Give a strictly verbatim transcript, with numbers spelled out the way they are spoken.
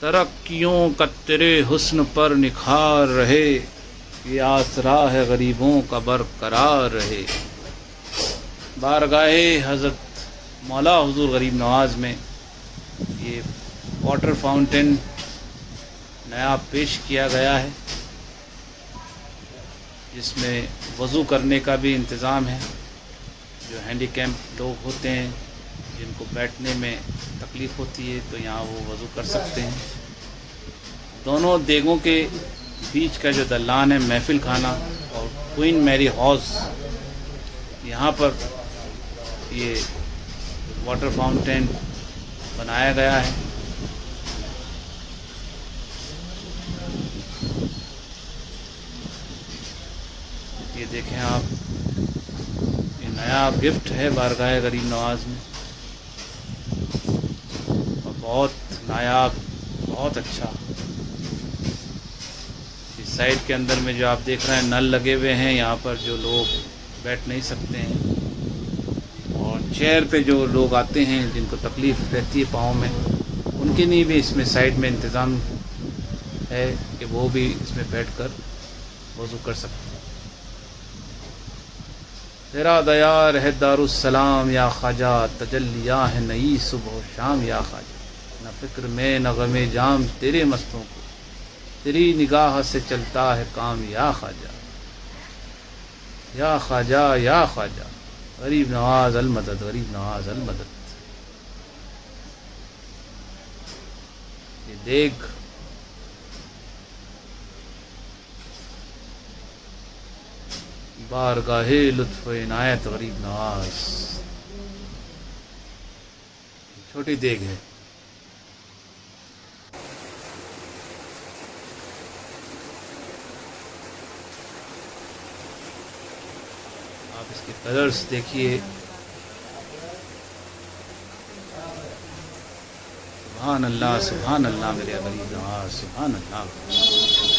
तरक्कियों का तेरे हुस्न पर निखार रहे, ये आसरा है गरीबों का बरकरार रहे। बारगाहे हज़रत मौला हुजूर गरीब नवाज में ये वाटर फाउंटेन नया पेश किया गया है, जिसमें वज़ू करने का भी इंतज़ाम है। जो हैंडीकैप लोग होते हैं, जिनको बैठने में तकलीफ़ होती है, तो यहाँ वो वज़ू कर सकते हैं। दोनों देगों के बीच का जो दलान है महफिल खाना और क्वीन मैरी हाउस, यहाँ पर ये वाटर फाउंटेन बनाया गया है। ये देखें आप, ये नया गिफ्ट है बारगाह गरीब नवाज में और बहुत नायाब, बहुत अच्छा। इस साइड के अंदर में जो आप देख रहे हैं नल लगे हुए हैं, यहाँ पर जो लोग बैठ नहीं सकते हैं और चेयर पे जो लोग आते हैं जिनको तकलीफ़ रहती है पाँव में, उनके लिए भी इसमें साइड में इंतज़ाम है कि वो भी इसमें बैठकर वज़ू कर सकते हैं। तेरा दयार है दारुस्सलाम या ख्वाजा, तजल्लिया है नई सुबह शाम या ख्वाजा। न फिक्र में न गमे जाम तेरे मस्तों को, तेरी निगाह से चलता है काम या ख्वाजा, या ख्वाजा या ख्वाजा। गरीब नवाज अल मदद, गरीब नवाज अल मदद। ये देख बारगाहे लुत्फ़ इनायत गरीब नवाज, छोटी देग है। आप इसके कलर्स देखिए, सुभान अल्लाह, सुभान अल्लाह मेरे गरीब नवाज, सुभान अल्लाह।